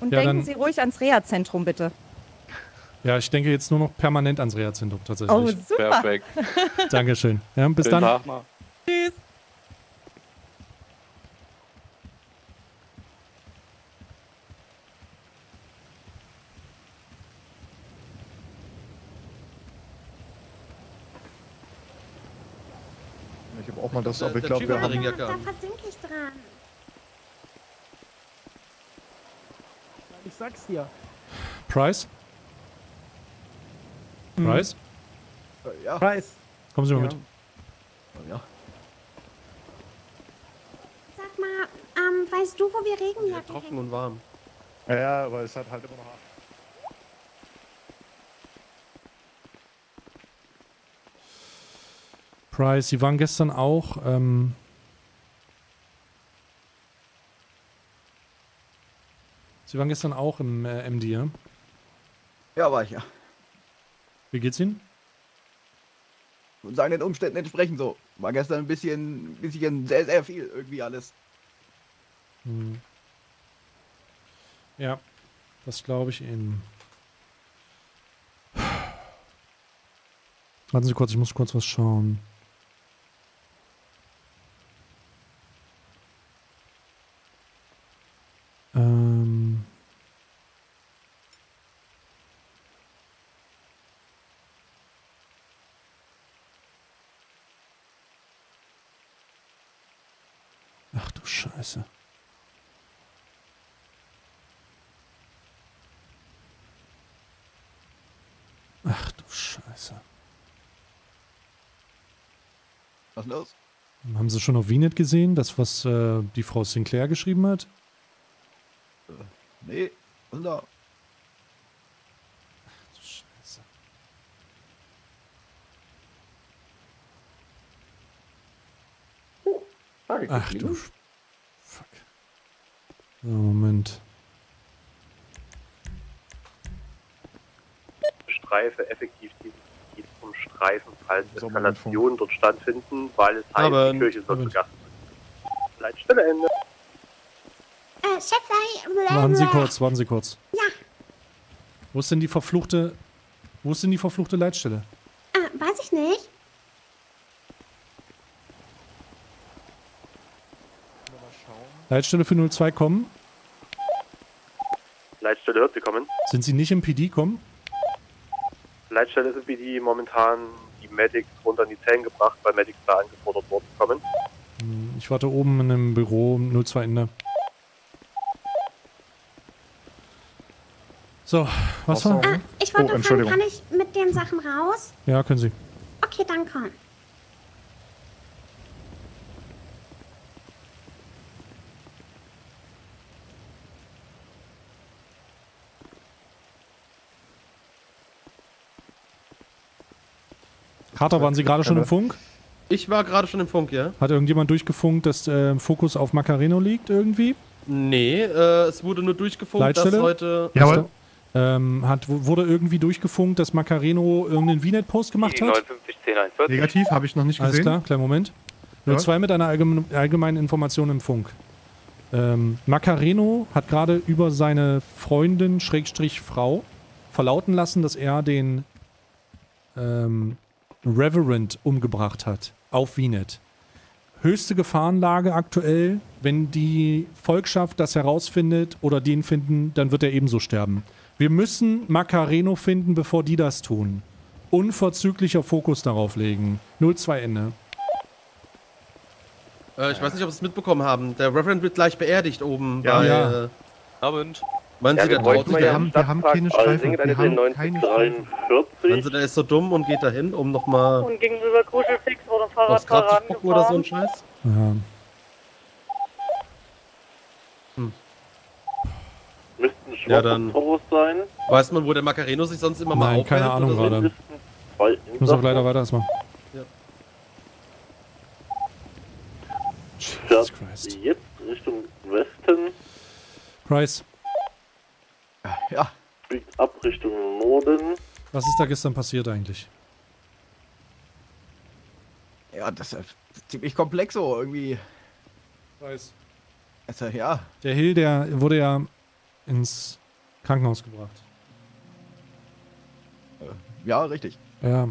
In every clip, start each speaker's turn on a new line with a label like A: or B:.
A: Und
B: Ja,
A: denken Sie ruhig ans Reha-Zentrum, bitte.
B: Ja, ich denke jetzt nur noch permanent ans Reha-Zentrum tatsächlich.
A: Oh, super.
C: Perfekt.
B: Dankeschön. Ja, bis
C: Schönen
B: dann.
C: Tag noch.
A: Tschüss.
D: Ich habe auch mal das, aber ich
E: Der
D: glaube,
E: Typ
D: wir
E: mit der
D: haben...
E: Ringjacke
F: Da
E: an.
F: versinke ich dran.
G: Ich sag's dir.
B: Price? Price?
D: Ja,
G: Preis.
B: Kommen Sie mal
G: Ja.
B: mit.
D: ja.
F: Sag mal, weißt du, wo wir
E: Ja,
F: Regenjacken
E: trocken
F: hängen?
E: und warm.
D: Ja, aber es hat halt immer noch...
B: Price, Sie waren gestern auch, Sie waren gestern auch im MD, ja?
H: Ja, war ich ja.
B: Wie geht's Ihnen?
H: Und seinen Umständen entsprechend so. War gestern ein bisschen sehr, sehr viel irgendwie alles.
B: Hm. Ja, das glaube ich Ihnen. Warten Sie kurz, ich muss kurz was schauen. Ach du Scheiße. Ach du Scheiße.
H: Was ist los?
B: Haben Sie schon auf VNet gesehen, das was die Frau Sinclair geschrieben hat?
H: Nee, was ist da?
B: Ach du Scheiße. Ach du Fuck. So, Moment.
I: Streife effektiv diesen zum Streifen, falls
D: So, Moment,
I: Eskalationen dort stattfinden, weil es heißt,
E: Aber-
I: die Kirche soll zu
B: Moment.
I: Gast sein. Leitstelle Ende.
F: Schätzlein.
B: Warten Sie kurz.
F: Ja.
B: Wo ist denn die verfluchte Leitstelle?
F: Weiß ich nicht.
B: Leitstelle für 02 kommen?
I: Leitstelle hört, Sie kommen.
B: Sind Sie nicht im PD kommen?
I: Leitstelle ist wie die momentan die Medics runter in die Zellen gebracht, weil Medics da angefordert worden kommen.
B: Ich warte oben in einem Büro 02 Ende. So, was war?
F: Ich wollte
D: Oh,
F: fragen,
D: Entschuldigung.
F: kann ich mit den Sachen raus?
B: Ja, können Sie.
F: Okay, dann komm.
B: Carter, waren Sie gerade schon im Funk?
E: Ich war gerade schon im Funk, ja?
B: Hat irgendjemand durchgefunkt, dass Fokus auf Macareno liegt irgendwie?
E: Nee, es wurde nur durchgefunkt,
B: Leitstelle?
E: dass heute...
D: Jawohl.
B: Wurde irgendwie durchgefunkt, dass Macareno irgendeinen VNet-Post gemacht hat?
I: 591041.
D: Negativ, habe ich noch nicht
B: Alles
D: gesehen.
B: klar, kleinen Moment.
D: Ja.
B: 02 mit einer allgemeinen Information im Funk. Macareno hat gerade über seine Freundin, Schrägstrich Frau, verlauten lassen, dass er den Reverend umgebracht hat. Auf VNet. Höchste Gefahrenlage aktuell. Wenn die Volkschaft das herausfindet oder den finden, dann wird er ebenso sterben. Wir müssen Macareno finden, bevor die das tun. Unverzüglicher Fokus darauf legen. 02 Ende.
E: Ich weiß nicht, ob Sie es mitbekommen haben. Der Reverend wird gleich beerdigt oben
D: Ja,
E: bei...
B: ja.
C: Abend.
E: Meinen Sie, der traut sich
D: wir
E: da?
D: haben keine Streifen. Wir haben keine Streifen.
E: Meinen Sie, der ist so dumm und geht da hin, um nochmal
J: Und gegenüber Kuschelfix oder
E: aufs Grab
J: Fahrradfahrer
E: zu gucken oder so ein Scheiß?
B: Ja.
I: Müssten
E: Ja, dann-
I: Toros sein.
E: Weiß man, wo der Macareno sich sonst immer mal
B: Nein,
E: aufhält?
B: keine Ahnung
E: oder so?
B: gerade.
I: Mindestens zwei
B: Ich muss auch leider weiter erstmal.
E: Ja.
B: Jesus Christ.
I: Jetzt Richtung Westen,
B: Price,
H: Ja,
I: biegt ab Richtung Norden.
B: was ist da gestern passiert eigentlich?
H: ja, das ist ziemlich komplex so irgendwie.
B: Price.
H: Also, ja,
B: Der Hill, der wurde ja ins Krankenhaus gebracht.
H: Ja, richtig.
B: Ja.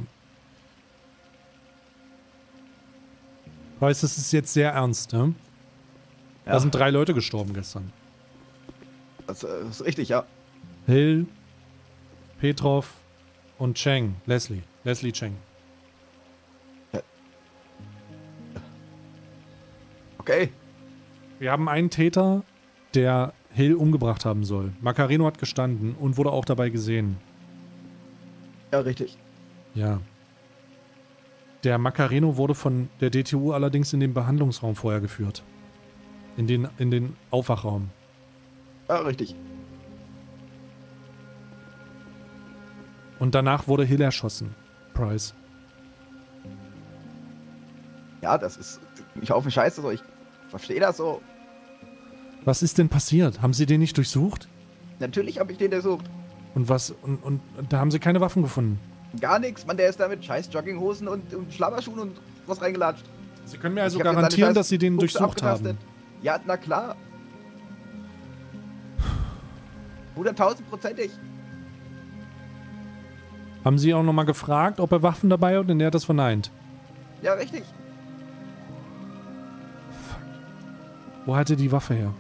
B: Weißt, das ist jetzt sehr ernst, ne?
H: Ja.
B: Da sind 3 Leute gestorben gestern.
H: Das ist richtig, ja.
B: Hill, Petrov und Cheng. Leslie Cheng.
H: Okay.
B: Wir haben einen Täter, der Hill umgebracht haben soll. Macareno hat gestanden und wurde auch dabei gesehen.
H: Ja, richtig.
B: Ja. Der Macareno wurde von der DTU allerdings in den Behandlungsraum vorher geführt. In den Aufwachraum.
H: Ja, richtig.
B: Und danach wurde Hill erschossen. Price.
H: Ja, das ist. Ich hoffe, Scheiße so. Ich verstehe das so.
B: Was ist denn passiert? Haben sie den nicht durchsucht?
H: Natürlich habe ich den untersucht.
B: Und was? Und da haben sie keine Waffen gefunden.
H: Gar nichts, Mann, der ist da mit scheiß Jogginghosen und Schlabberschuhen und was reingelatscht.
B: Sie können mir also
H: Ich hab jetzt
B: garantieren,
H: seine
B: dass sie den
H: Buchse
B: durchsucht haben.
H: abgetastet. Ja, na klar. 100.000%ig.
B: Haben sie auch nochmal gefragt, ob er Waffen dabei hat, und er hat das verneint.
H: Ja, richtig.
B: Wo hat er die Waffe her?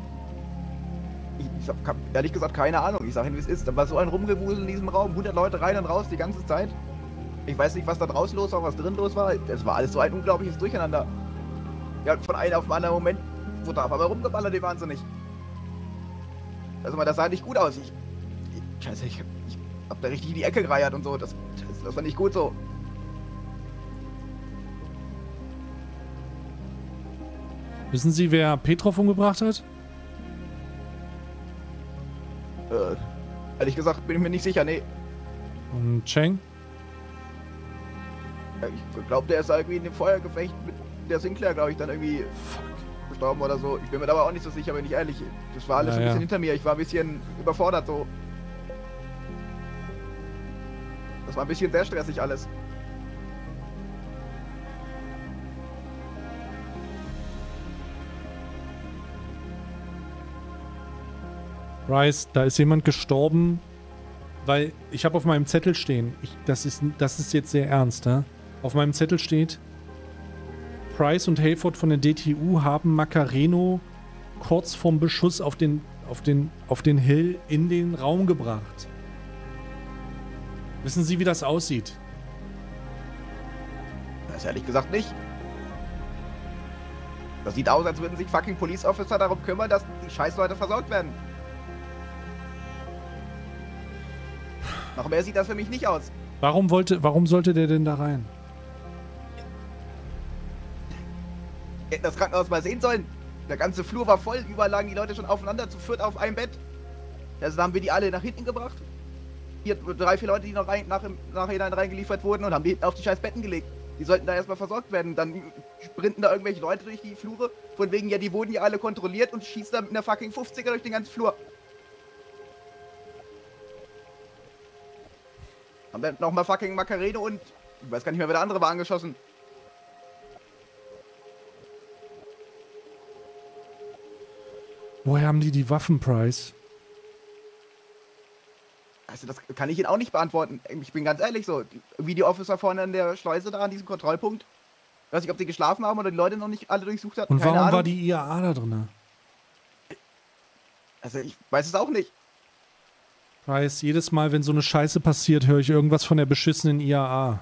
H: Ich hab ehrlich gesagt keine Ahnung. Ich sag Ihnen, wie es ist. Da war so ein Rumgewusel in diesem Raum. 100 Leute rein und raus die ganze Zeit. Ich weiß nicht, was da draußen los war, was drin los war. Es war alles so ein unglaubliches Durcheinander. Ja, von einem auf den anderen Moment wurde auf einmal rumgeballert, die wahnsinnig. Also mal, das sah nicht gut aus. Scheiße, ich hab da richtig in die Ecke gereiert und so. Das war nicht gut so.
B: Wissen Sie, wer Petrov umgebracht hat?
H: Ehrlich gesagt bin ich mir nicht sicher, nee.
B: Und Cheng?
H: Ja, ich glaube, der ist irgendwie in dem Feuergefecht mit der Sinclair, glaube ich, dann irgendwie gestorben oder so. Ich bin mir aber auch nicht so sicher, bin ich ehrlich. Das war alles
B: Ja,
H: ein bisschen
B: ja.
H: hinter mir. Ich war ein bisschen überfordert so. Das war ein bisschen sehr stressig alles.
B: Rice, da ist jemand gestorben, weil ich habe auf meinem Zettel stehen, das ist jetzt sehr ernst, ja? Auf meinem Zettel steht, Price und Hayford von der DTU haben Macareno kurz vorm Beschuss auf den Hill in den Raum gebracht. Wissen Sie, wie das aussieht?
H: Das ehrlich gesagt nicht. Das sieht aus, als würden sich fucking Police Officer darum kümmern, dass die Scheißleute versorgt werden. Noch mehr sieht das für mich nicht aus.
B: Warum sollte der denn da rein?
H: Wir hätten das Krankenhaus mal sehen sollen. Der ganze Flur war voll, überall lagen die Leute schon aufeinander, zu viert auf einem Bett. Also da haben wir die alle nach hinten gebracht. Hier 3, 4 Leute, die noch nachher reingeliefert wurden und haben die hinten auf die scheiß Betten gelegt. Die sollten da erstmal versorgt werden. Dann sprinten da irgendwelche Leute durch die Flure. Von wegen, ja, die wurden ja alle kontrolliert und schießen da mit einer fucking 50er durch den ganzen Flur. Haben dann nochmal fucking Macareno und ich weiß gar nicht mehr, wer der andere war, angeschossen.
B: Woher haben die Waffen, Price?
H: Also das kann ich Ihnen auch nicht beantworten. Ich bin ganz ehrlich so. Wie die Officer vorne an der Schleuse da, an diesem Kontrollpunkt. Ich weiß nicht, ob die geschlafen haben oder die Leute noch nicht alle durchsucht hatten.
B: Und
H: Keine
B: warum
H: Ahnung.
B: war die IAA da drin?
H: Also ich weiß es auch nicht.
B: Price, jedes Mal, wenn so eine Scheiße passiert, höre ich irgendwas von der beschissenen IAA.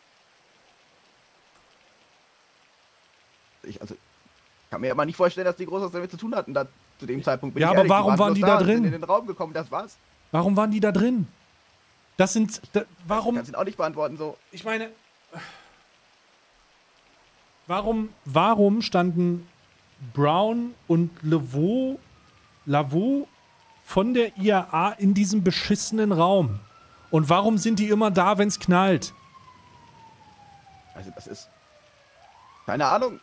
H: Ich kann mir aber nicht vorstellen, dass die groß was damit zu tun hatten, da zu dem Zeitpunkt. Bin
B: Ja,
H: ich
B: aber
H: ehrlich.
B: warum waren die da
H: sind
B: drin?
H: in den Raum gekommen, das war's.
B: Warum waren die da drin? Warum?
H: Kannst ihn auch nicht beantworten so.
B: Ich meine, warum standen Brown und Lavaux von der IAA in diesem beschissenen Raum? Und warum sind die immer da, wenn es knallt?
H: Also das ist... Keine Ahnung.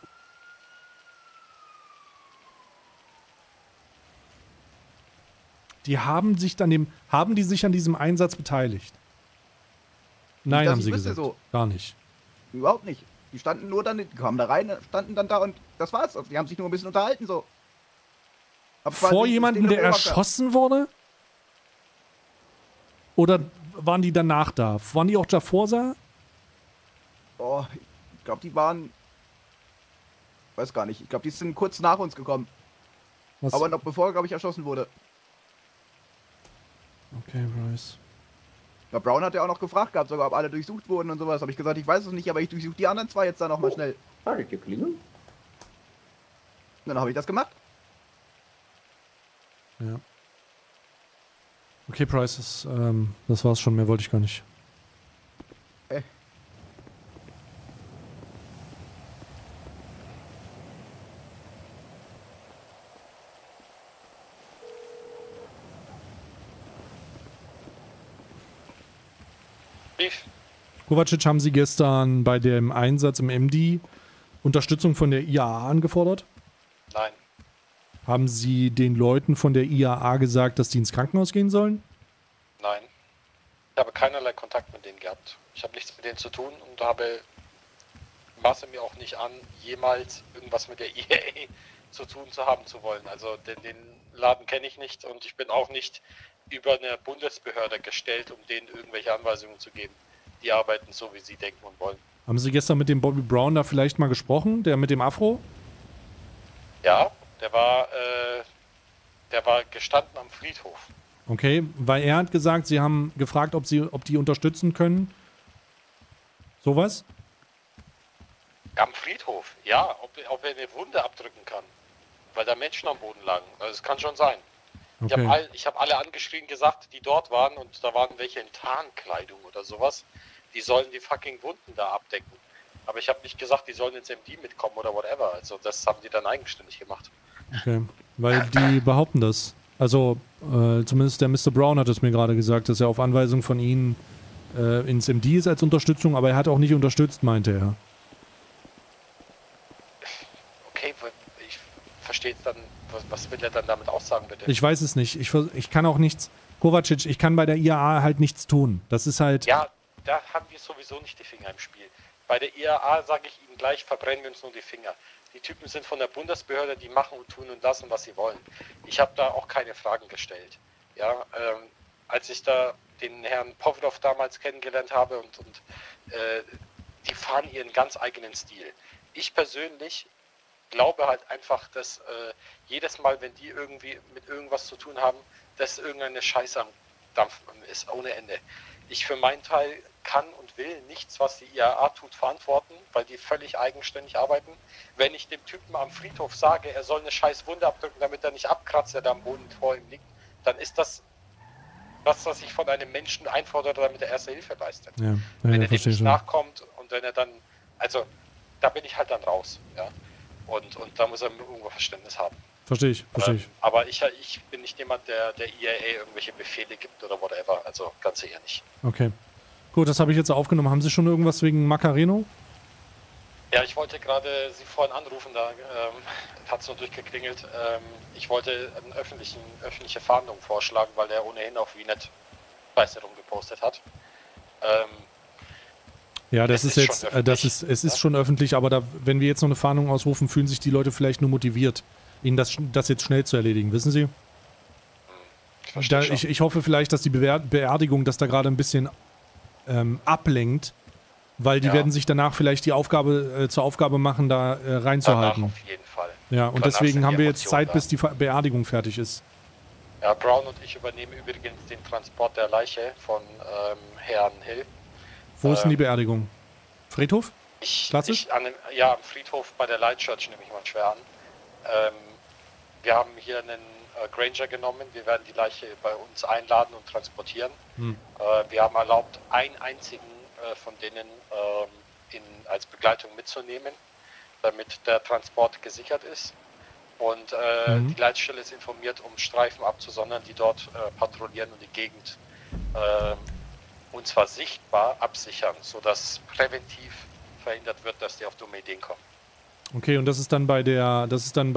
B: Haben die sich an diesem Einsatz beteiligt? Nein,
H: dass
B: haben
H: ich
B: sie
H: wüsste,
B: gesagt.
H: so.
B: Gar nicht.
H: Überhaupt nicht. Die standen nur dann, die kamen da rein, standen dann da und das war's. Also die haben sich nur ein bisschen unterhalten so.
B: Vor jemandem, der erschossen wurde? Oder waren die danach da? Waren die auch davor da?
H: Oh, ich glaube, die waren... Weiß gar nicht. Ich glaube, die sind kurz nach uns gekommen.
B: Was?
H: Aber noch bevor, glaube ich, erschossen wurde.
B: Okay, Bryce.
H: Ja, Brown hat ja auch noch gefragt gehabt, sogar, ob alle durchsucht wurden und sowas. Habe ich gesagt, ich weiß es nicht, aber ich durchsuche die anderen zwei jetzt da nochmal schnell.
C: Hat geklingelt?
H: Dann habe ich das gemacht.
B: Ja. Okay, Bryce, das war's schon. Mehr wollte ich gar nicht. Kovacic, haben Sie gestern bei dem Einsatz im MD Unterstützung von der IAA angefordert?
J: Nein.
B: Haben Sie den Leuten von der IAA gesagt, dass die ins Krankenhaus gehen sollen?
J: Nein. Ich habe keinerlei Kontakt mit denen gehabt. Ich habe nichts mit denen zu tun und maße mir auch nicht an, jemals irgendwas mit der IAA zu tun zu haben zu wollen. Also den Laden kenne ich nicht und ich bin auch nicht über eine Bundesbehörde gestellt, um denen irgendwelche Anweisungen zu geben. Die arbeiten so, wie sie denken und wollen.
B: Haben Sie gestern mit dem Bobby Brown da vielleicht mal gesprochen, der mit dem Afro?
J: Ja, der war gestanden am Friedhof.
B: Okay, weil er hat gesagt, Sie haben gefragt, ob die unterstützen können. Sowas?
J: Am Friedhof, ja, ob er eine Wunde abdrücken kann. Weil da Menschen am Boden lagen. Also das kann schon sein.
B: Okay.
J: Ich hab alle angeschrien gesagt, die dort waren und da waren welche in Tarnkleidung oder sowas. Die sollen die fucking Wunden da abdecken. Aber ich habe nicht gesagt, die sollen ins MD mitkommen oder whatever. Also das haben die dann eigenständig gemacht.
B: Okay, weil die behaupten das. Also zumindest der Mr. Brown hat es mir gerade gesagt, dass er auf Anweisung von ihnen ins MD ist als Unterstützung, aber er hat auch nicht unterstützt, meinte er.
J: Okay, ich verstehe dann, was will er dann damit aussagen, bitte?
B: Ich weiß es nicht. Ich kann auch nichts. Kovacic, ich kann bei der IAA halt nichts tun. Das ist halt...
J: Ja, da haben wir sowieso nicht die Finger im Spiel. Bei der IAA sage ich Ihnen gleich, verbrennen wir uns nur die Finger. Die Typen sind von der Bundesbehörde, die machen und tun und lassen, was sie wollen. Ich habe da auch keine Fragen gestellt. Ja, als ich da den Herrn Pawlov damals kennengelernt habe und die fahren ihren ganz eigenen Stil. Ich persönlich glaube halt einfach, dass jedes Mal, wenn die irgendwie mit irgendwas zu tun haben, dass irgendeine Scheiße am Dampfen ist, ohne Ende. Ich für meinen Teil kann und will nichts, was die IAA tut, verantworten, weil die völlig eigenständig arbeiten. Wenn ich dem Typen am Friedhof sage, er soll eine scheiß Wunde abdrücken, damit er nicht abkratzt, der da am Boden vor ihm liegt, dann ist das was ich von einem Menschen einfordere, damit er Erste Hilfe leistet.
B: Ja,
J: wenn er dem nicht nachkommt und wenn er dann, also da bin ich halt dann raus. Ja? Und da muss er irgendwo Verständnis haben.
B: Verstehe ich.
J: Aber ich bin nicht jemand, der IAA irgendwelche Befehle gibt oder whatever. Also ganz sicher nicht.
B: Okay. Gut, das habe ich jetzt aufgenommen. Haben Sie schon irgendwas wegen Macareno?
J: Ja, ich wollte gerade Sie vorhin anrufen, da hat es nur durchgeklingelt. Ich wollte eine öffentliche Fahndung vorschlagen, weil er ohnehin auf VNet Scheiße rumgepostet hat.
B: Ja, das ist jetzt, es ist schon öffentlich, aber wenn wir jetzt noch eine Fahndung ausrufen, fühlen sich die Leute vielleicht nur motiviert, ihnen das jetzt schnell zu erledigen, wissen Sie? Ich hoffe vielleicht, dass die Beerdigung das da gerade ein bisschen ablenkt, weil die werden sich danach vielleicht die Aufgabe zur Aufgabe machen, da reinzuhalten.
J: Danach auf jeden Fall.
B: Ja, und deswegen haben wir jetzt Zeit, bis die Beerdigung fertig ist.
J: Ja, Brown und ich übernehmen übrigens den Transport der Leiche von Herrn Hill.
B: Wo ist denn die Beerdigung? Friedhof? Klassisch?
J: Am Friedhof bei der Light Church nehme ich mal schwer an. Wir haben hier einen Granger genommen. Wir werden die Leiche bei uns einladen und transportieren. Wir haben erlaubt, einen einzigen von denen als Begleitung mitzunehmen, damit der Transport gesichert ist. Und die Leitstelle ist informiert, um Streifen abzusondern, die dort patrouillieren und die Gegend und zwar sichtbar absichern, sodass präventiv verhindert wird, dass die auf dumme Ideen kommen.
B: Okay, und das ist dann bei der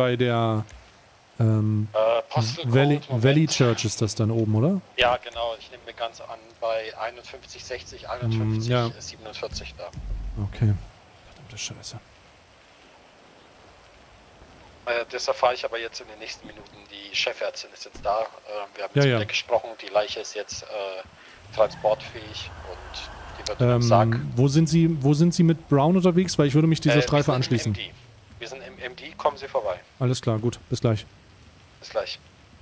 B: Valley Church ist das dann oben, oder?
J: Ja, genau. Ich nehme mir ganz an bei 5160, 47 da.
B: Okay. Verdammte Scheiße.
J: Das erfahre ich aber jetzt in den nächsten Minuten. Die Chefärztin ist jetzt da. Wir haben jetzt
B: Ja,
J: mit ihr gesprochen. Die Leiche ist jetzt transportfähig und die wird im Sarg.
B: Wo sind Sie mit Brown unterwegs? Weil ich würde mich dieser Streife anschließen.
J: Wir sind im MD, kommen Sie vorbei.
B: Alles klar, gut. Bis gleich.
J: Bis gleich.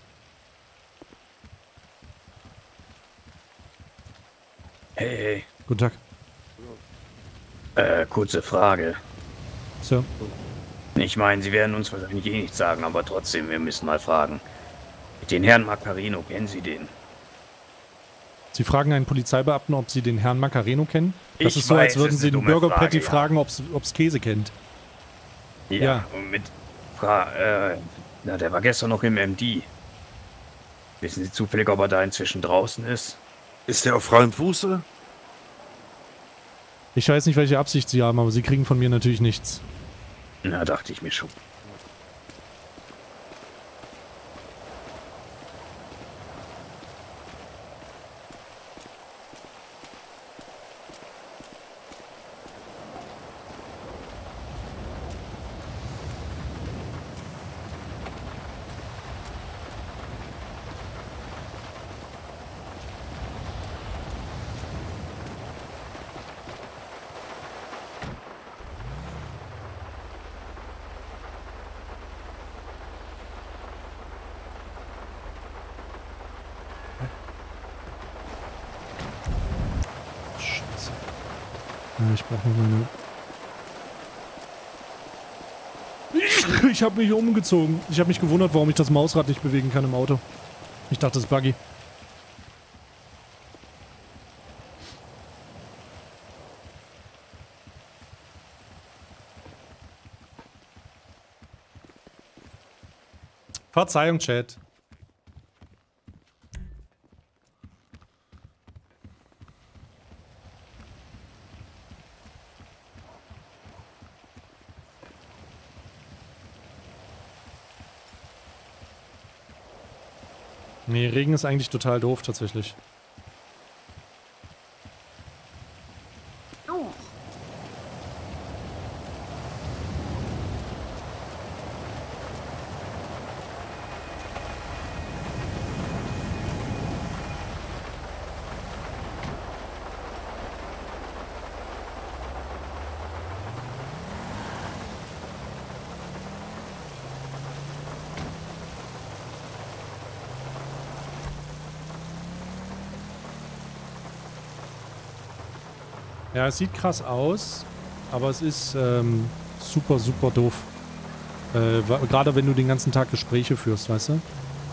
C: Hey.
B: Guten
C: Tag. Kurze Frage.
B: Sir.
C: Ich meine, Sie werden uns wahrscheinlich eh nichts sagen, aber trotzdem, wir müssen mal fragen. Den Herrn Macareno, kennen Sie den?
B: Sie fragen einen Polizeibeamten, ob Sie den Herrn Macareno kennen? Das
C: Ich
B: ist so, als
C: weiß,
B: würden
C: es
B: Sie
C: ist eine
B: den
C: dumme
B: Bürger Patty
C: Frage,
B: fragen, ob's Käse kennt.
C: Ja. Und mit na, der war gestern noch im MD. Wissen Sie zufällig, ob er da inzwischen draußen ist?
K: Ist der auf freiem Fuße?
B: Ich weiß nicht, welche Absicht Sie haben, aber Sie kriegen von mir natürlich nichts.
C: Na, dachte ich mir schon. Ich brauche noch meine... Ich habe mich umgezogen. Ich habe mich gewundert, warum ich das Mausrad nicht bewegen kann im Auto. Ich dachte, das ist buggy. Verzeihung, Chat. Nee, Regen ist eigentlich total doof, tatsächlich.
F: Auch.
B: Ja, es sieht krass aus, aber es ist super, super doof. Gerade wenn du den ganzen Tag Gespräche führst, weißt du?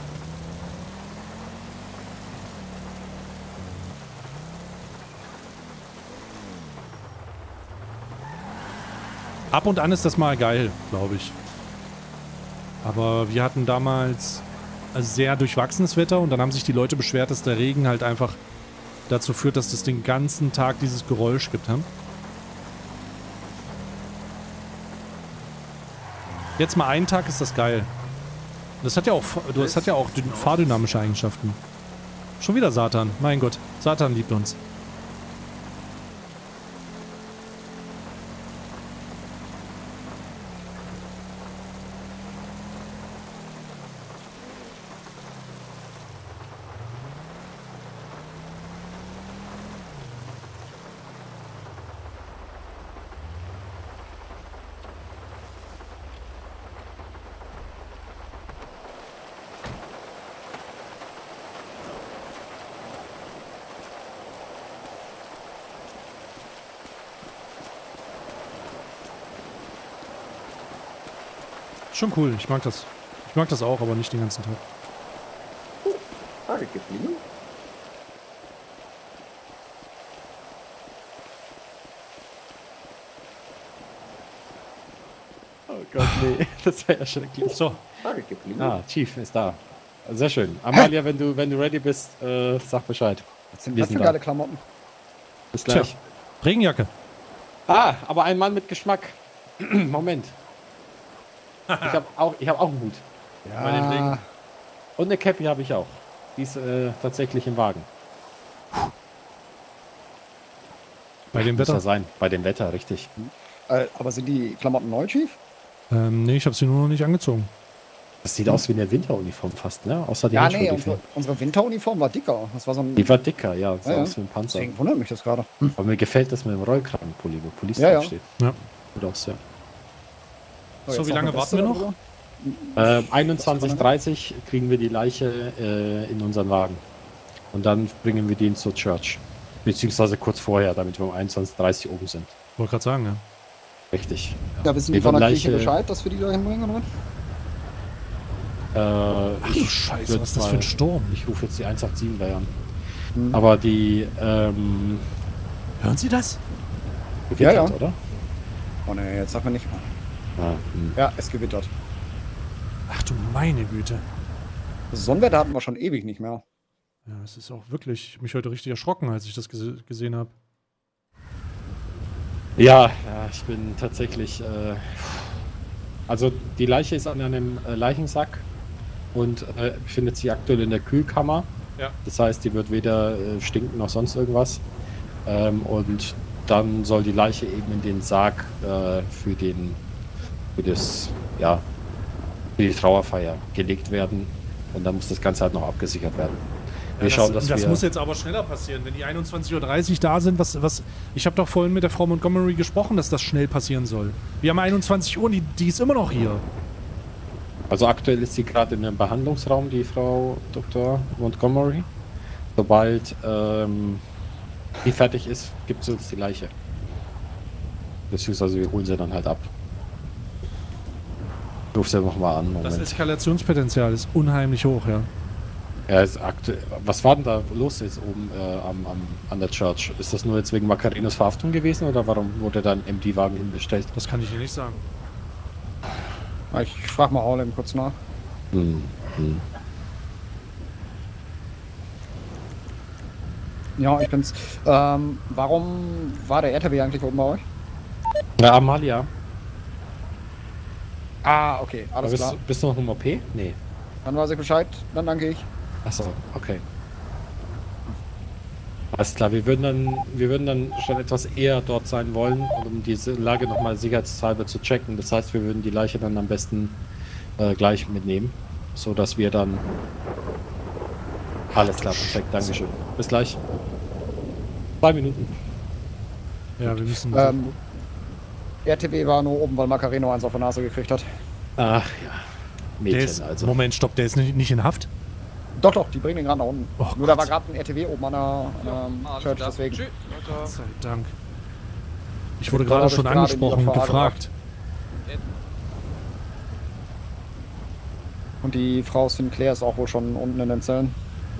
B: Ab und an ist das mal geil, glaube ich. Aber wir hatten damals sehr durchwachsenes Wetter und dann haben sich die Leute beschwert, dass der Regen halt einfach dazu führt, dass es den ganzen Tag dieses Geräusch gibt. Hm? Jetzt mal einen Tag ist das geil. Das hat ja auch, fahrdynamische Eigenschaften. Schon wieder Satan. Mein Gott. Satan liebt uns. Schon cool, ich mag das. Ich mag das auch, aber nicht den ganzen Tag.
L: geflogen?
M: Oh Gott, nee, das wäre ja schrecklich.
B: So.
M: Ah, Chief ist da. Sehr schön. Amalia, wenn du ready bist, sag Bescheid.
L: Was sind das für geile Klamotten?
M: Bis gleich.
B: Tja, Regenjacke.
M: Ah, aber ein Mann mit Geschmack. Moment. Ich hab auch einen Hut.
L: Ja.
M: Und eine Cappy habe ich auch. Die ist tatsächlich im Wagen.
B: Bei dem
M: Muss
B: Wetter?
M: ja sein. Bei dem Wetter, richtig.
L: Aber sind die Klamotten neu, Chief?
B: Nee, ich habe sie nur noch nicht angezogen.
M: Das sieht aus wie eine Winteruniform fast, ne? Außer die
L: Ja, nee,
M: Handschuhe,
L: unsere Winteruniform war dicker. Das war so ein.
M: die war dicker, ja. Das sah
L: Ja,
M: aus wie ein Panzer.
L: Deswegen wundert mich das gerade.
M: Aber mir gefällt das mit dem Rollkragenpulli, wo Police
L: Ja, ja.
M: draufsteht.
B: Ja.
M: Gut aus, ja.
B: So,
L: jetzt
B: wie
L: noch
B: lange
L: eine
B: warten wir
L: Weste
B: noch?
L: darüber.
M: 21:30 kriegen wir die Leiche in unseren Wagen. Und dann bringen wir die in zur Church. Beziehungsweise kurz vorher, damit wir um 21:30 oben sind.
B: Wollte gerade sagen, ja.
M: Richtig.
L: Ja, wissen die
M: Wir
L: von der
M: werden
L: Kirche
M: Leiche-
L: Bescheid, dass wir die da hinbringen, oder?
B: Ach du Scheiße, was ist das für ein Sturm?
M: Ich rufe jetzt die 187 bei an. Aber die,
B: Hören Sie das?
M: gewittert,
L: Ja.
M: oder?
L: Oh ne, jetzt sag mal nicht.
M: Ah,
L: Ja, es gewittert.
B: Ach du meine Güte.
L: Sonnenwetter hatten wir schon ewig nicht mehr.
B: Ja, es ist auch wirklich, ich hab mich heute richtig erschrocken, als ich das gesehen habe.
M: Ja, ich bin tatsächlich. Also die Leiche ist an einem Leichensack und befindet sich aktuell in der Kühlkammer.
B: Ja.
M: Das heißt, die wird weder stinken noch sonst irgendwas. Und dann soll die Leiche eben in den Sarg für die Trauerfeier gelegt werden. Und dann muss das Ganze halt noch abgesichert werden. Wir schauen, dass
B: das
M: wir.
B: muss jetzt aber schneller passieren, wenn die 21:30 Uhr da sind. Ich habe doch vorhin mit der Frau Montgomery gesprochen, dass das schnell passieren soll. Wir haben 21 Uhr und die ist immer noch hier.
M: Also aktuell ist sie gerade in einem Behandlungsraum, die Frau Dr. Montgomery. Sobald die fertig ist, gibt sie uns die Leiche. Beziehungsweise wir holen sie dann halt ab. Ich rufe sie nochmal an.
B: Das
M: Moment.
B: Eskalationspotenzial ist unheimlich hoch, ja.
M: Ja, ist was war denn da los jetzt oben an der Church? Ist das nur jetzt wegen Macarinos Verhaftung gewesen oder warum wurde dann MD-Wagen hinbestellt?
B: Das kann ich dir nicht sagen.
L: Ich frag mal Harlem kurz nach. Ja, ich bin's. Warum war der RTW eigentlich oben bei euch?
M: Na, Amalia.
L: Ah, okay, alles klar.
M: Bist du noch im OP? Nee.
L: Dann weiß ich Bescheid, dann danke ich.
M: Achso, okay. Alles klar, wir würden dann schon etwas eher dort sein wollen, um diese Lage nochmal sicherheitshalber zu checken. Das heißt, wir würden die Leiche dann am besten gleich mitnehmen, so dass wir dann... Alles klar, perfekt, Dankeschön. Bis gleich. 2 Minuten.
B: Ja, wir müssen...
L: RTW war nur oben, weil Macareno eins auf der Nase gekriegt hat.
M: Ach ja. Mädchen,
B: der ist,
M: also.
B: Moment, stopp, der ist nicht in Haft?
L: Doch, doch, die bringen den gerade nach unten.
B: Oh,
L: nur da war gerade ein RTW oben an der Church, deswegen.
B: Gott sei Dank. Ich wurde gerade schon angesprochen und gefragt.
L: Und die Frau Sinclair ist auch wohl schon unten in den Zellen.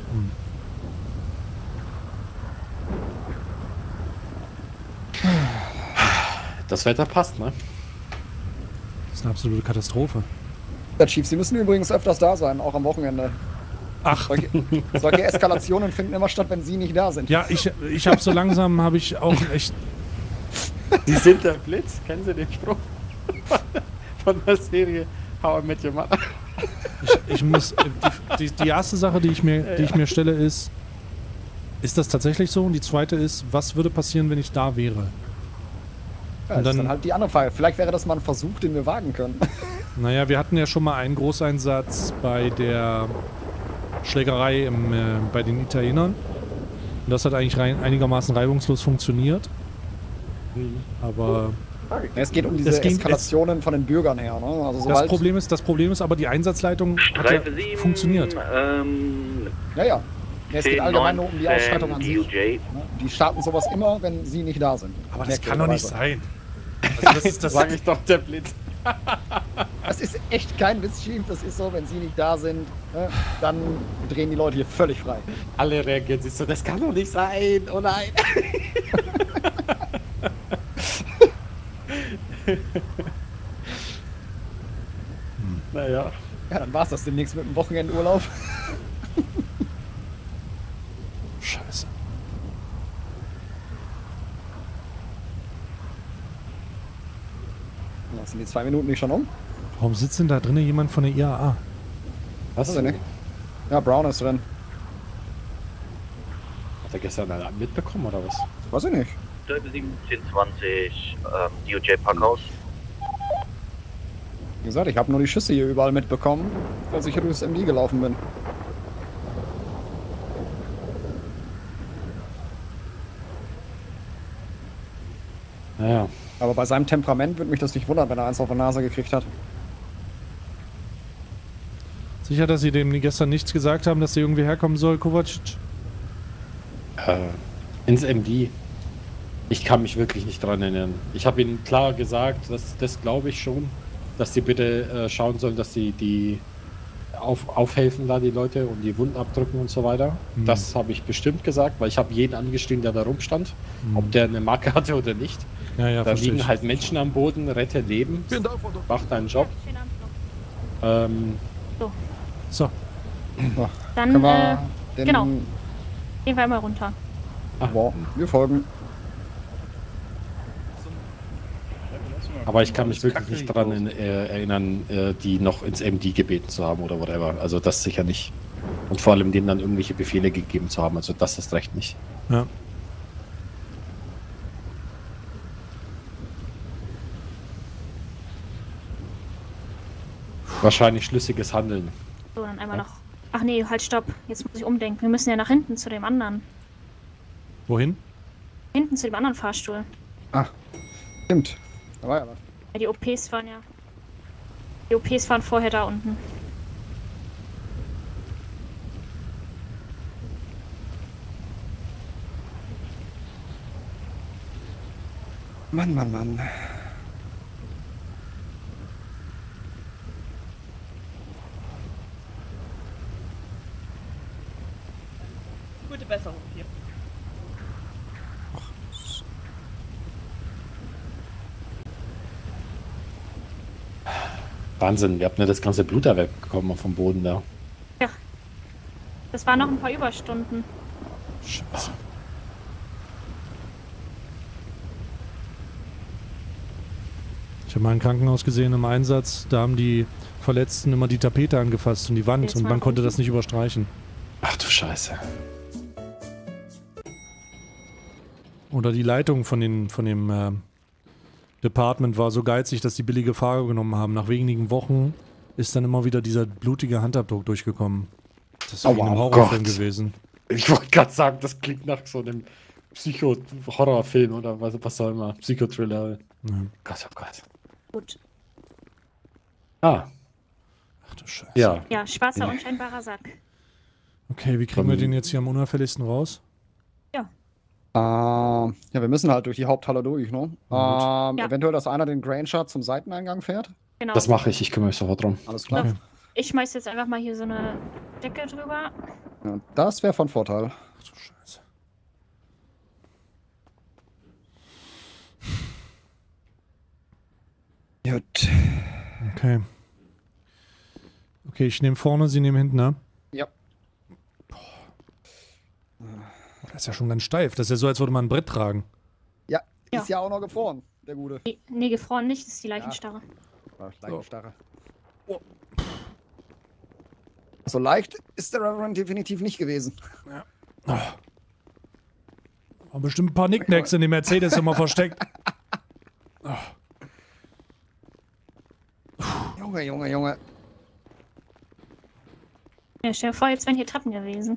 M: Das Wetter passt, ne?
B: Das ist eine absolute Katastrophe.
L: Der Chief, Sie müssen übrigens öfters da sein, auch am Wochenende.
B: Ach.
L: Solche Eskalationen finden immer statt, wenn Sie nicht da sind.
B: Ja, ich habe so langsam, habe ich auch echt...
M: Sie sind der Blitz, kennen Sie den Spruch? Von der Serie How I Met Your Mother.
B: Ich muss... Die erste Sache, die ich mir stelle, ist das tatsächlich so? Und die zweite ist, was würde passieren, wenn ich da wäre?
L: Ja, das ist dann halt die andere Frage. Vielleicht wäre das mal ein Versuch, den wir wagen können.
B: Naja, wir hatten ja schon mal einen Großeinsatz bei der Schlägerei bei den Italienern. Und das hat eigentlich einigermaßen reibungslos funktioniert. Aber...
L: Es geht um diese Eskalationen von den Bürgern her. Ne? Also
B: das Problem ist aber, die Einsatzleitung hat ja funktioniert.
L: Ja. Es geht allgemein nur um die Ausstattung an sich. Die starten sowas immer, wenn sie nicht da sind.
B: Aber das kann doch nicht sein. Also das
M: sage ich doch, der Blitz.
L: Das ist echt kein Witz, Chief. Das ist so, wenn sie nicht da sind, ne, dann drehen die Leute hier völlig frei.
M: Alle reagieren sich so, das kann doch nicht sein. Oh nein. Naja.
L: Ja, dann war's das demnächst mit dem Wochenendurlaub.
B: Scheiße.
L: Das sind die 2 Minuten nicht schon um?
B: Warum sitzt denn da drinnen jemand von der IAA?
L: Was ist denn nicht? Ja, Brown ist drin.
M: Hat er gestern mitbekommen oder was?
L: Weiß ich nicht.
I: 1720 DOJ Parkhaus.
L: gesagt, ich habe nur die Schüsse hier überall mitbekommen, als ich hier durchs MD gelaufen bin.
M: Ja.
L: Aber bei seinem Temperament würde mich das nicht wundern, wenn er eins auf der Nase gekriegt hat.
B: Sicher, dass Sie dem gestern nichts gesagt haben, dass der irgendwie herkommen soll, Kovacic?
M: Ins MD. Ich kann mich wirklich nicht dran erinnern. Ich habe ihnen klar gesagt, das glaube ich schon, dass sie bitte schauen sollen, dass sie die aufhelfen da, die Leute, und die Wunden abdrücken und so weiter. Mhm. Das habe ich bestimmt gesagt, weil ich habe jeden angeschrien, der da rumstand, ob der eine Marke hatte oder nicht.
B: Ja,
M: da liegen halt Menschen am Boden, rette Leben, mach deinen Job.
B: So.
N: Dann, genau. Gehen wir mal runter.
L: Ach, wow. Wir folgen.
M: Aber ich kann mich wirklich nicht daran erinnern, die noch ins MD gebeten zu haben oder whatever. Also das sicher nicht. Und vor allem denen dann irgendwelche Befehle gegeben zu haben. Also das ist recht nicht.
B: Ja.
M: Wahrscheinlich schlüssiges Handeln.
N: So, dann einmal noch. Ach nee, halt, stopp. Jetzt muss ich umdenken. Wir müssen ja nach hinten zu dem anderen.
B: Wohin?
N: Hinten zu dem anderen Fahrstuhl.
L: Ah, stimmt. Da war ja was.
N: Ja, die OPs waren ja... Die OPs waren vorher da unten.
L: Mann, Mann, Mann.
O: Gute Besserung hier.
M: Wahnsinn, wir haben ja das ganze Blut da wegbekommen vom Boden da.
N: Ja. Das waren noch ein paar Überstunden.
B: Scheiße. Ich habe mal ein Krankenhaus gesehen im Einsatz, da haben die Verletzten immer die Tapete angefasst und die Wand und man konnte das nicht überstreichen.
M: Ach du Scheiße.
B: Oder die Leitung von dem Department war so geizig, dass die billige Fahrer genommen haben. Nach wenigen Wochen ist dann immer wieder dieser blutige Handabdruck durchgekommen. Das ist wie in einem Horrorfilm gewesen.
M: Ich wollte gerade sagen, das klingt nach so einem Psycho-Horrorfilm oder was auch immer. Psychothriller.
B: Ja.
M: Gott, oh Gott.
N: Gut.
M: Ah.
B: Ach du Scheiße.
M: Ja.
N: Ja, schwarzer, unscheinbarer Sack.
B: Okay, wie kriegen wir den jetzt hier am unauffälligsten raus?
N: Ja.
L: Ja, wir müssen halt durch die Haupthalle durch, ne? Ja. Eventuell, dass einer den Granger zum Seiteneingang fährt?
N: Genau.
M: Das mache ich kümmere mich sofort drum.
L: Alles klar.
B: Okay.
N: Ich schmeiß jetzt einfach mal hier so eine Decke drüber.
L: Ja, das wäre von Vorteil.
B: Ach du Scheiße.
L: Gut.
B: Okay. Okay, ich nehme vorne, Sie nehmen hinten, ne?
L: Ja.
B: Das ist ja schon ganz steif. Das ist ja so, als würde man ein Brett tragen.
L: Ja, ist ja auch noch gefroren, der Gute.
N: Nee, gefroren nicht, das ist die Leichenstarre.
L: Ja. Leichenstarre. Oh. So leicht ist der Reverend definitiv nicht gewesen.
B: Ja. Oh. War bestimmt ein paar Knickknacks in dem Mercedes immer versteckt. Oh.
L: Junge.
N: Ja, stell dir vor, jetzt wären hier Treppen gewesen.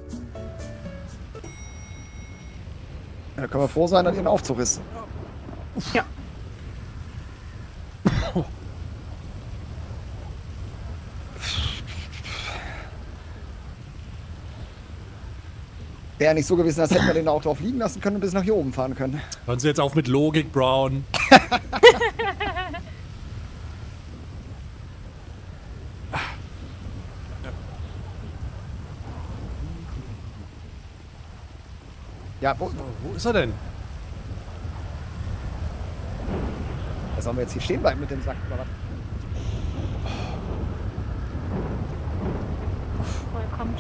L: Ja, da können wir froh sein, dass hier ein Aufzug ist.
N: Ja.
L: Wäre nicht so gewesen, als hätten wir den auch drauf liegen lassen können und bis nach hier oben fahren können.
B: Hören Sie jetzt auf mit Logik, Brown.
L: Ja,
B: wo ist er denn?
L: Da sollen wir jetzt hier stehen bleiben mit dem Sack, oder was?
N: Wo er kommt.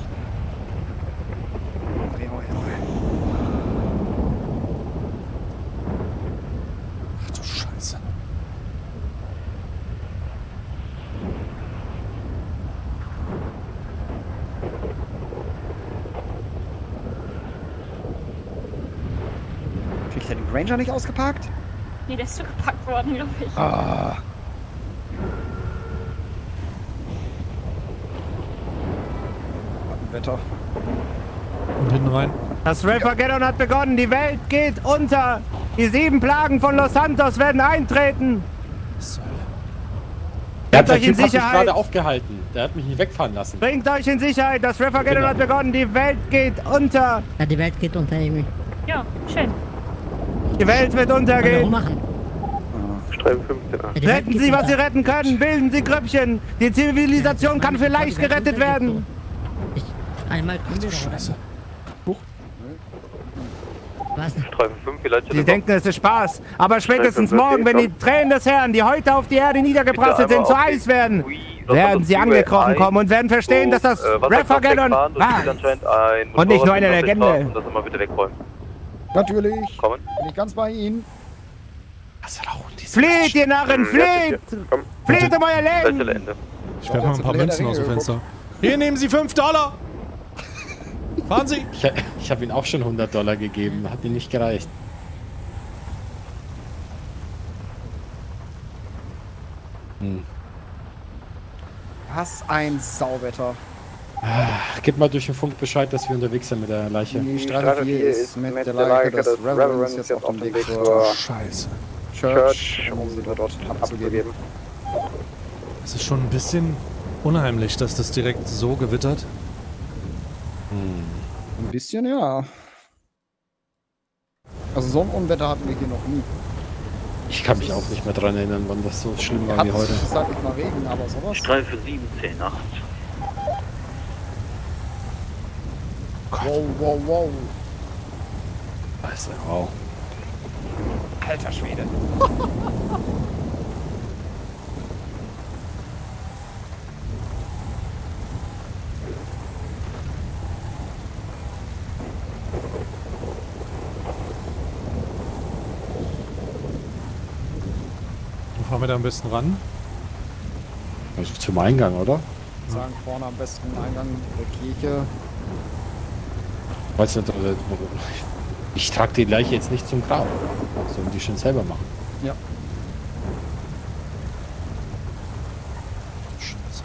B: Ach du Scheiße.
L: Kriegt er den Granger nicht ausgeparkt?
N: Nee, der ist zugepackt worden, glaube ich.
L: Ah. Wetter.
B: Und hinten rein.
G: Das Referendum hat begonnen. Die Welt geht unter. Die 7 Plagen von Los Santos werden eintreten.
M: Der
G: euch in
M: Typ hat mich
G: Sicherheit.
M: gerade aufgehalten. Der hat mich nicht wegfahren lassen.
G: Bringt euch in Sicherheit. Das Referendum hat begonnen. Die Welt geht unter.
P: Ja, die Welt geht unter, Emil.
N: Ja, schön.
G: Die Welt wird untergehen.
P: Machen.
I: Streifen 15.
G: Retten Sie, was Sie retten können. Bilden Sie Grüppchen. Die Zivilisation kann vielleicht gerettet werden.
P: Einmal
B: Scheiße.
P: Was?
I: Streifen 5, vielleicht.
G: Sie denken, es ist Spaß. Aber spätestens morgen, wenn die Tränen des Herrn, die heute auf die Erde niedergeprasselt sind, zu Eis werden, werden sie angekrochen kommen und werden verstehen, dass das Referendum war. Und nicht nur eine Legende.
I: Und das immer bitte wegräumen.
L: Natürlich.
I: Kommen.
L: Bin ich ganz bei Ihnen.
M: Was rauchen diese
G: Fleht, ihr Narren, fleht! Fleht um euer Leben!
B: Ich werfe mal ein paar Münzen aus dem Fenster. Hier nehmen Sie $5. Fahren Sie!
M: Ich habe ihm auch schon $100 gegeben. Hat ihm nicht gereicht.
L: Was ein Sauwetter.
M: Gib mal durch den Funk Bescheid, dass wir unterwegs sind mit der Leiche.
L: Die Straße 4 ist mit der Leiche des Reverends jetzt auf dem Weg zur
B: Scheiße.
L: Church, um sie dort abzugeben.
B: Es ist schon ein bisschen unheimlich, dass das direkt so gewittert.
L: Ein bisschen, ja. Also so ein Unwetter hatten wir hier noch nie.
M: Ich kann mich auch nicht mehr dran erinnern, wann das so schlimm war wie heute.
L: Ich sag nicht mal Regen, aber sowas.
C: Streife 17, 8.
L: Wow, wow, wow.
M: Also, wow.
L: Alter Schwede.
B: Wo fahren wir da am besten ran?
M: Also zum Eingang, oder?
L: Sagen vorne am besten Eingang der Kirche.
M: Weißt du, ich trage die Leiche jetzt nicht zum Grab. Sollen die schon selber machen.
L: Ja.
B: Scheiße.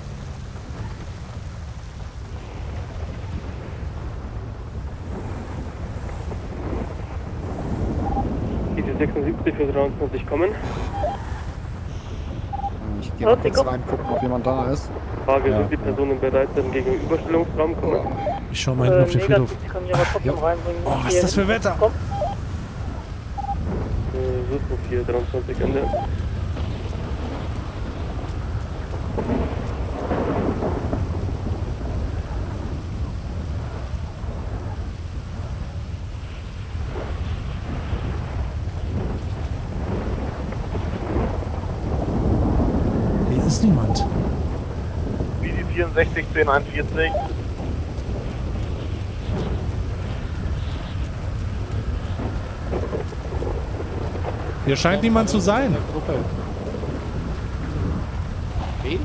I: Die 76 für 23 kommen.
L: Ich gehe mal kurz reingucken, ob jemand da ist.
I: Frage, sind die Personen bereit, dann gegen den Überstellungsraum kommen?
B: Ich schau mal hinten auf den Friedhof. Oh, was ist das für Wetter?
I: Suchen 4, 23 Ende.
B: Hier ist niemand.
I: Wie die 64, 10, 41.
B: Hier scheint niemand zu sein.
M: Wen?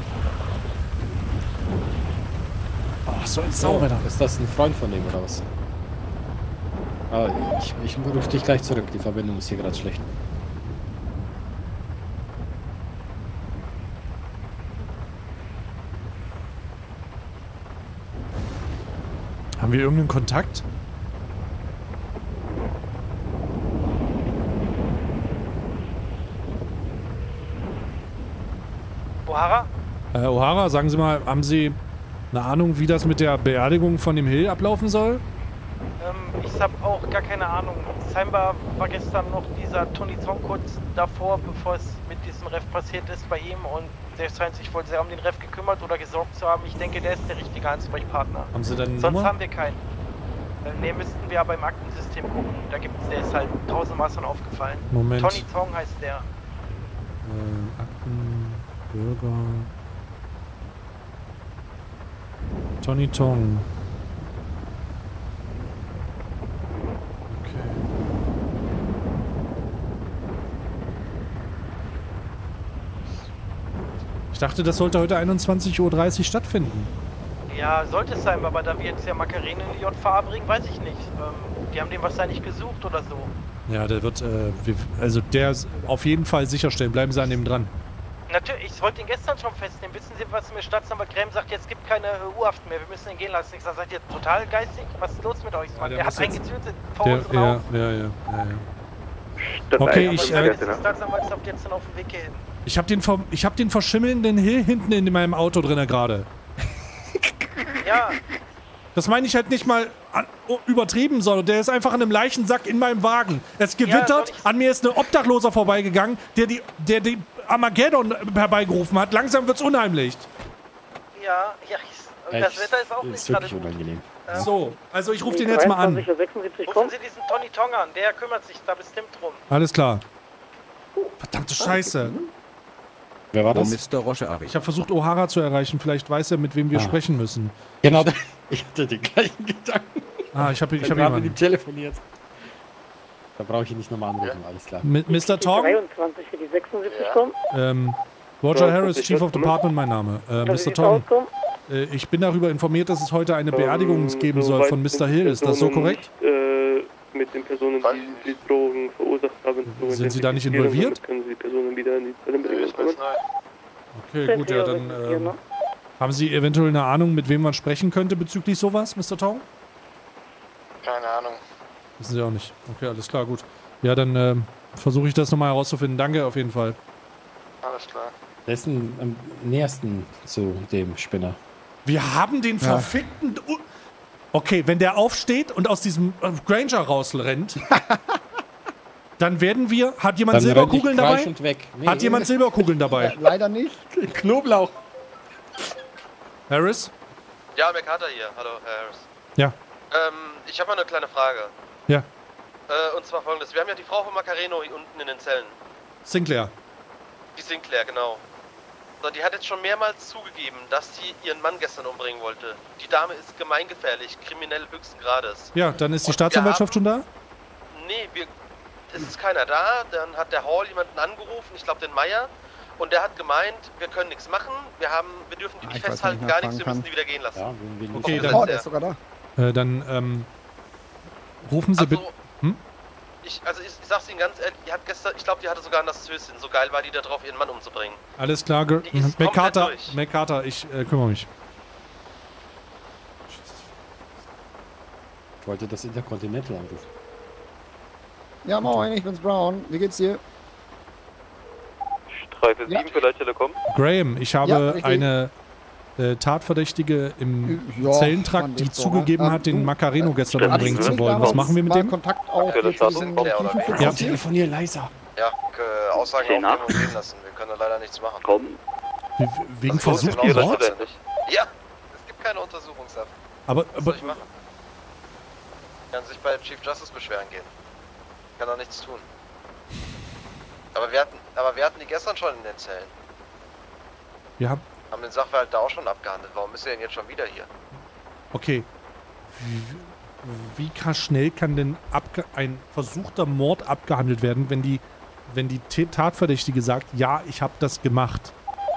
B: Oh, so ein Sauwetter.
M: Ist das ein Freund von dem oder was? Ah, ich rufe dich gleich zurück. Die Verbindung ist hier gerade schlecht.
B: Haben wir irgendeinen Kontakt?
Q: O'Hara?
B: O'Hara, sagen Sie mal, haben Sie eine Ahnung, wie das mit der Beerdigung von dem Hill ablaufen soll?
Q: Ich habe auch gar keine Ahnung. Scheinbar war gestern noch dieser Tony Zong kurz davor, bevor es mit diesem Ref passiert ist bei ihm, und der scheint sich wohl sehr um den Ref gekümmert oder gesorgt zu haben. Ich denke, der ist der richtige Ansprechpartner.
B: Haben Sie denn
Q: Sonst
B: Nummer?
Q: haben wir keinen. Ne, müssten wir aber im Aktensystem gucken. Da gibt's, der ist halt tausendmal schon aufgefallen.
B: Moment.
Q: Tony Zong heißt der.
B: Akten, Bürger. Tony Tong. Okay. Ich dachte, das sollte heute 21:30 Uhr stattfinden.
Q: Ja, sollte es sein, aber da wir jetzt ja Macarena in die JVA bringen, weiß ich nicht. Die haben den wahrscheinlich gesucht oder so.
B: Ja, der wird, also der auf jeden Fall sicherstellen. Bleiben Sie an dem dran.
Q: Natürlich, ich wollte ihn gestern schon festnehmen. Wissen Sie, was mir Staatsanwalt Graham sagt? Jetzt gibt keine U-Haft mehr, wir müssen ihn gehen lassen. Ich sag, seid ihr total geistig? Was ist los mit euch?
B: Ja,
Q: der hat eingezündet vor unserem Haus.
B: Ja. Okay, ich
Q: Staatsanwalt ist jetzt dann auf dem Weg hierhin.
B: Ich hab den verschimmelnden Hill hinten in meinem Auto drin gerade.
Q: Ja.
B: Das meine ich halt nicht mal übertrieben, sondern der ist einfach in einem Leichensack in meinem Wagen. Es gewittert, an mir ist ein Obdachloser vorbeigegangen, der die Armageddon herbeigerufen hat. Langsam wird's unheimlich.
Q: Ja, das Wetter ist auch nicht gerade gut.
M: Unangenehm.
B: So, also ich rufe den jetzt mal an.
Q: Rufen Sie diesen Tony Tong an, der kümmert sich da bestimmt drum.
B: Alles klar. Verdammte Scheiße.
M: Wer war das?
K: Mr. Rocheari.
B: Ich habe versucht, O'Hara zu erreichen. Vielleicht weiß er, mit wem wir sprechen müssen.
M: Genau, ich hatte den gleichen Gedanken.
B: Ich habe
M: jemanden. mit ihm telefoniert. Da brauche ich ihn nicht nochmal anrufen, alles klar.
B: Mr. Tong?
R: 23 für die 76 kommen.
B: Roger Harris, Chief of Department, mein Name. Mr. Tong, ich bin darüber informiert, dass es heute eine Beerdigung geben soll von Mr. Hill. Ist das so korrekt?
I: Mit den Personen, die Drogen verursacht haben.
B: Sind Sie da nicht involviert?
I: Können Sie die Personen wieder in die Zelle bringen?
B: Okay, gut, ja, dann haben Sie eventuell eine Ahnung, mit wem man sprechen könnte bezüglich sowas, Mr. Tong?
J: Keine Ahnung.
B: Wissen Sie auch nicht. Okay, alles klar, gut. Ja, dann versuche ich das nochmal herauszufinden. Danke auf jeden Fall.
J: Alles klar.
M: Der ist am nähersten zu dem Spinner.
B: Wir haben den verfickten... Okay, wenn der aufsteht und aus diesem Granger rausrennt, dann werden wir... Hat jemand Silberkugeln dabei?
M: Nee.
B: Hat jemand Silberkugeln dabei?
L: Leider nicht.
M: Knoblauch.
B: Harris?
S: Ja, McCarter hier. Hallo, Herr Harris.
B: Ja.
S: Ich habe mal eine kleine Frage.
B: Ja.
S: Und zwar folgendes. Wir haben ja die Frau von Macareno hier unten in den Zellen.
B: Sinclair.
S: Die Sinclair, genau. So, die hat jetzt schon mehrmals zugegeben, dass sie ihren Mann gestern umbringen wollte. Die Dame ist gemeingefährlich, kriminell höchsten Grades.
B: Ja, dann ist die Staatsanwaltschaft schon da?
S: Nee, es ist keiner da. Dann hat der Hall jemanden angerufen, ich glaube den Meier. Und der hat gemeint, wir können nichts machen, wir dürfen die nicht festhalten, gar nichts, wir müssen die wieder gehen lassen.
M: Ja,
B: okay,
L: dann, der ist sogar da.
B: Dann rufen Sie bitte...
S: Ich sag's Ihnen ganz ehrlich, die hat gestern, ich glaube, die hatte sogar ein Nastöschen. So geil war die da drauf, ihren Mann umzubringen.
B: Alles klar, McCarter, ich kümmere mich.
M: Ich wollte das Intercontinental anrufen.
L: Ja, moin, ich bin's Brown. Wie geht's dir?
I: Streife 7 für Leute Telekom.
B: Graham, ich habe eine Tatverdächtige im Zellentrakt, die zugegeben hat, den Macareno gestern umbringen zu wollen. Was machen wir mit dem?
L: Kontakt auf
B: ja,
M: telefonier leiser.
S: Ja, Aussagen aufnehmen und gehen lassen. Wir können da leider nichts machen.
I: Komm.
B: Wegen versuchten Mord?
S: Ja, es gibt keine Untersuchungshaft.
B: Was
S: soll ich machen? Kann sich bei Chief Justice beschweren gehen. Kann doch nichts tun. Aber wir hatten die gestern schon in den Zellen.
B: Wir haben
S: den Sachverhalt da auch schon abgehandelt. Warum ist er denn jetzt schon wieder hier?
B: Okay. Wie schnell kann denn ein versuchter Mord abgehandelt werden, wenn die Tatverdächtige sagt, ja, ich habe das gemacht?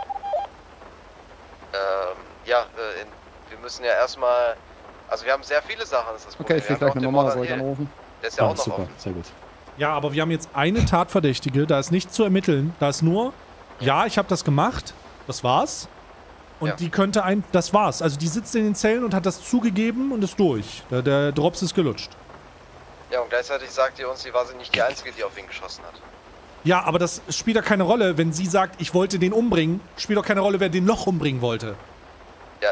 S: Wir müssen ja erstmal... Also wir haben sehr viele Sachen, das ist das Problem.
L: Okay, ich krieg gleich eine Nummer, soll ich anrufen?
S: Der ist ja auch noch
M: super,
S: offen.
M: sehr gut.
B: Ja, aber wir haben jetzt eine Tatverdächtige, da ist nichts zu ermitteln, da ist nur, ja, ich habe das gemacht, das war's. Und die könnte das war's. Also die sitzt in den Zellen und hat das zugegeben und ist durch. Der Drops ist gelutscht.
S: Ja, und gleichzeitig sagt ihr uns, sie war nicht die Einzige, die auf ihn geschossen hat.
B: Ja, aber das spielt doch keine Rolle, wenn sie sagt, ich wollte den umbringen, spielt doch keine Rolle, wer den noch umbringen wollte.
S: Ja.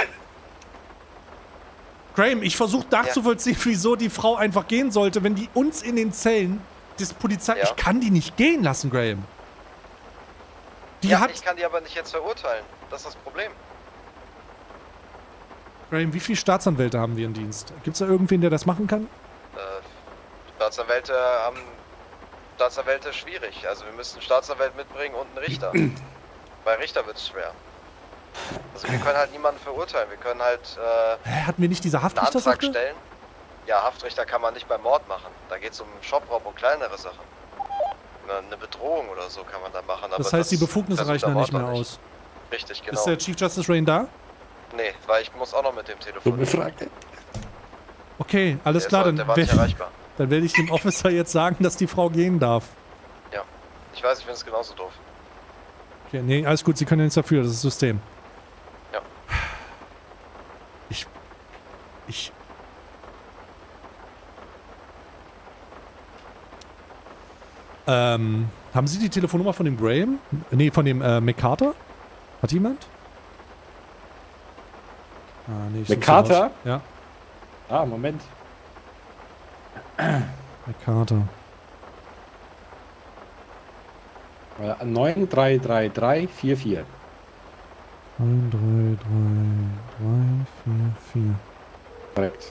B: Graham, ich versuche nachzuvollziehen, wieso die Frau einfach gehen sollte, wenn die uns in den Zellen, das Polizei, ich kann die nicht gehen lassen, Graham.
S: Ich kann die aber nicht jetzt verurteilen. Das ist das Problem.
B: Graham, wie viele Staatsanwälte haben wir im Dienst? Gibt es da irgendwen, der das machen kann?
S: Staatsanwälte ist schwierig. Also wir müssen einen Staatsanwalt mitbringen und einen Richter. Bei Richter wird es schwer. Also wir können halt niemanden verurteilen. Wir können halt
B: hatten wir nicht diese Haftrichter
S: einen Antrag stellen. Ja, Haftrichter kann man nicht beim Mord machen. Da geht es um Shopraub und kleinere Sachen. Eine Bedrohung oder so kann man da machen. Aber
B: das heißt, die Befugnisse reichen dann nicht mehr aus.
S: Richtig, genau.
B: Ist der Chief Justice Rain da?
S: Nee, weil ich muss auch noch mit dem Telefon.
B: Okay, alles klar, dann werde ich dem Officer jetzt sagen, dass die Frau gehen darf.
S: Ja, ich weiß, ich finde es genauso doof.
B: Okay, nee, alles gut, Sie können ja nichts dafür, das ist das System.
S: Ja.
B: Haben Sie die Telefonnummer von dem Graham? Nee, von dem McCarter? Hat jemand? Ah, nee,
M: McCarter?
B: Ja.
M: Ah, Moment.
B: McCarter.
M: 933344.
B: 933344.
M: Korrekt.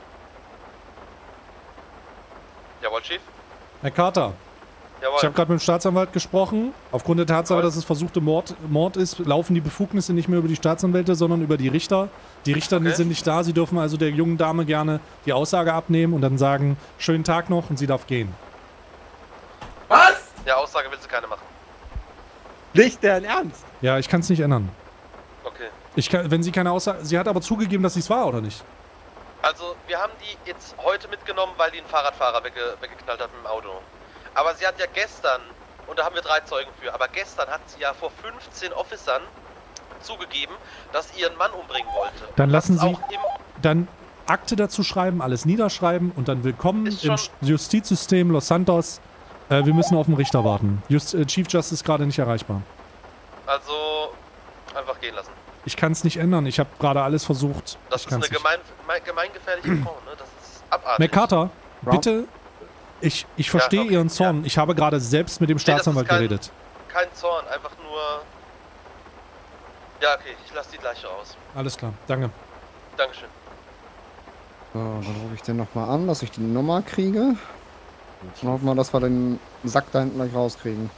S: Jawohl, Chief.
B: Herr Carter,
S: Jawohl.
B: ich habe gerade mit dem Staatsanwalt gesprochen. Aufgrund der Tatsache, dass es versuchte Mord ist, laufen die Befugnisse nicht mehr über die Staatsanwälte, sondern über die Richter. Die Richter sind nicht da. Sie dürfen also der jungen Dame gerne die Aussage abnehmen und dann sagen, schönen Tag noch und sie darf gehen.
S: Was? Ja, Aussage will sie keine machen.
M: Nicht dein Ernst?
B: Ja, ich kann es nicht ändern.
S: Okay.
B: Wenn sie keine Aussage... Sie hat aber zugegeben, dass sie es war, oder nicht?
S: Also, wir haben die jetzt heute mitgenommen, weil die einen Fahrradfahrer weggeknallt hat mit dem Auto. Aber sie hat ja gestern, und da haben wir 3 Zeugen für, aber gestern hat sie ja vor 15 Officern zugegeben, dass sie ihren Mann umbringen wollte.
B: Dann lassen Sie... Dann Akte dazu schreiben, alles niederschreiben und dann willkommen im Justizsystem Los Santos. Wir müssen auf den Richter warten. Chief Justice ist gerade nicht erreichbar.
S: Also, einfach gehen lassen.
B: Ich kann es nicht ändern. Ich habe gerade alles versucht.
S: Das ist eine gemeingefährliche Frau, ne? Das ist abartig.
B: McCarter, bitte, ich verstehe Ihren Zorn. Ja. Ich habe gerade selbst mit dem Staatsanwalt geredet.
S: Kein Zorn, einfach nur... Ja, okay, ich lasse die gleich raus.
B: Alles klar, danke.
S: Dankeschön.
L: So, dann rufe ich den nochmal an, dass ich die Nummer kriege. Und hoffen wir, dass wir den Sack da hinten gleich rauskriegen.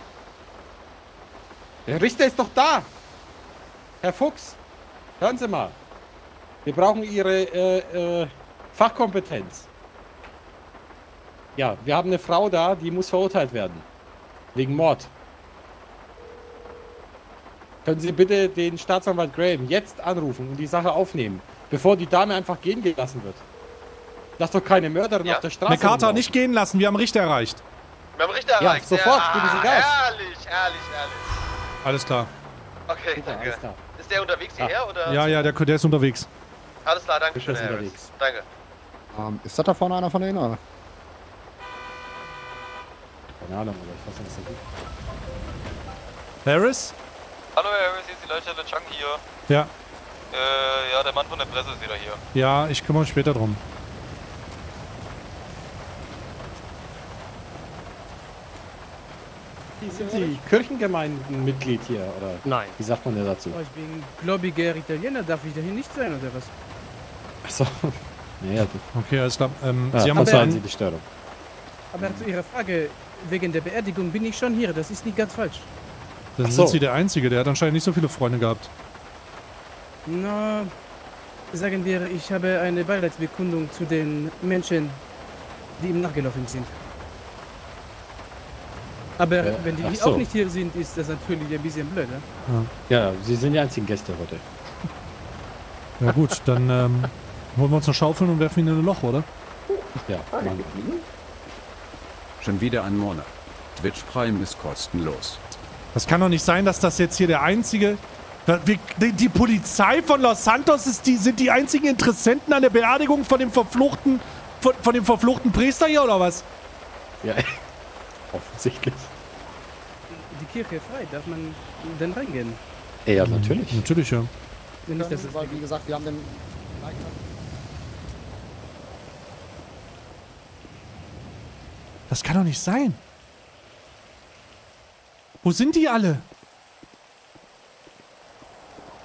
M: Der Richter ist doch da! Herr Fuchs, hören Sie mal. Wir brauchen Ihre Fachkompetenz. Ja, wir haben eine Frau da, die muss verurteilt werden. Wegen Mord. Können Sie bitte den Staatsanwalt Graham jetzt anrufen und die Sache aufnehmen, bevor die Dame einfach gehen gelassen wird? Lass doch keine Mörderin auf der Straße.
B: McCarter, nicht gehen lassen, wir haben Richter erreicht.
S: Wir haben Richter erreicht?
M: Ja, sofort, geben Sie Gas.
S: Ehrlich.
B: Alles klar.
S: Okay, danke. Ist der unterwegs hierher, oder?
B: Ja, der ist unterwegs.
S: Alles klar, danke schön, Herr
M: unterwegs.
S: Danke.
L: Ist das da vorne einer von denen, oder?
M: Keine Ahnung, aber ich weiß nicht, was da gibt.
B: Harris?
T: Hallo Herr Harris, hier ist die Leitstelle Chang hier.
B: Ja.
T: Ja, der Mann von der Presse ist wieder hier.
B: Ja, ich kümmere mich später drum.
M: Sind Sie Kirchengemeindenmitglied hier, oder?
U: Nein.
M: Wie sagt man denn dazu?
U: Ich bin gläubiger Italiener, darf ich da hier nicht sein, oder was?
M: Achso. Naja,
B: okay, alles klar.
M: Sie haben Sie die Störung.
U: Aber zu Ihrer Frage, wegen der Beerdigung bin ich schon hier, das ist nicht ganz falsch.
B: Dann sind Sie der Einzige, der hat anscheinend nicht so viele Freunde gehabt.
U: Na, sagen wir, ich habe eine Beileidsbekundung zu den Menschen, die ihm nachgelaufen sind. Aber wenn die auch nicht hier sind, ist das natürlich ein bisschen blöd, ne?
M: Ja, Sie sind die einzigen Gäste heute.
B: Ja gut, dann holen wir uns eine Schaufel und werfen ihn in ein Loch, oder?
M: Ja.
V: Schon wieder ein Monat. Twitch Prime ist kostenlos.
B: Das kann doch nicht sein, dass das jetzt hier der einzige... Die Polizei von Los Santos sind die einzigen Interessenten an der Beerdigung von dem verfluchten Priester hier, oder was?
M: Ja, offensichtlich.
U: Die Kirche frei, darf man denn reingehen?
M: Ja, natürlich.
B: Natürlich, ja.
U: Nicht, dass es
L: wie gesagt, wir haben den...
B: Das kann doch nicht sein. Wo sind die alle?